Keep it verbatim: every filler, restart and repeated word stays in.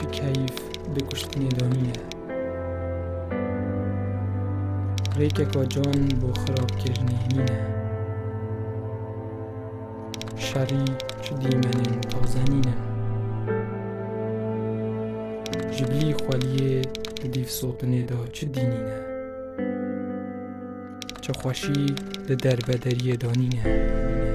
کیف بکشتنی دانینه ریکه که جان بو خراب کرنی نینه شری چه دیمنین تازنینه جبلی خوالیه دیف صوتنی دا چه دینینه چه خوشی ده دربدری دانینه